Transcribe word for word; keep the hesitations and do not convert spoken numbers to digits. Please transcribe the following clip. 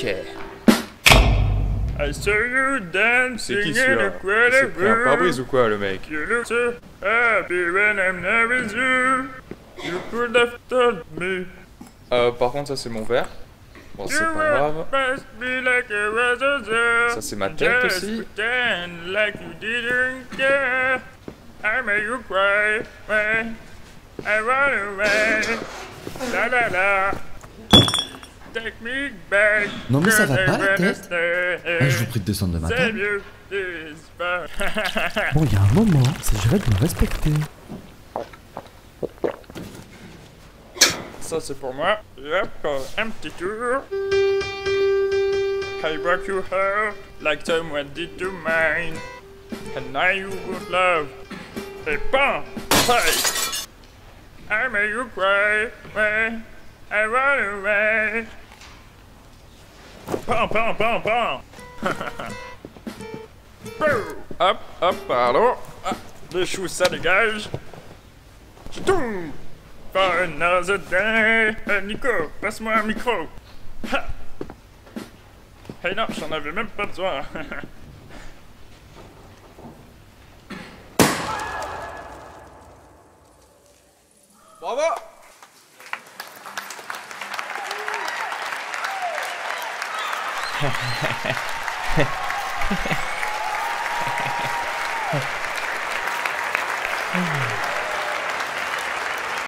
Ok. I saw you dancing C'est qui in celui-là? a Il crowded s'est pris un pare-brise room. ou quoi, le mec? You look so happy when I'm not with you. You could have told me. Euh, par contre, ça c'est mon verre. Bon, c'est You pas grave. must be like a razor. Ça, c'est ma tête Just aussi. pretend like you didn't care. I made you cry when I run away. La la la. Take me back. Non, mais ça va girl, pas, I la wanna tête. stay. Ah, je vous prie de descendre de ma Save table. you this far. Bon, il y a un moment, il s'agirait de me respecter. Ça c'est pour moi. Yep, un petit tour. I broke your heart like someone did to mine. And now you would love. Et bam! Hey! I made you cry when I run away. Bam, bam, bam, bam! Boum! Hop, hop, pardon. Ah, les choux ça dégage. Tchoum! For another day. Euh, Nico, passe-moi un micro. Ha! Hey non, j'en avais même pas besoin. Bravo!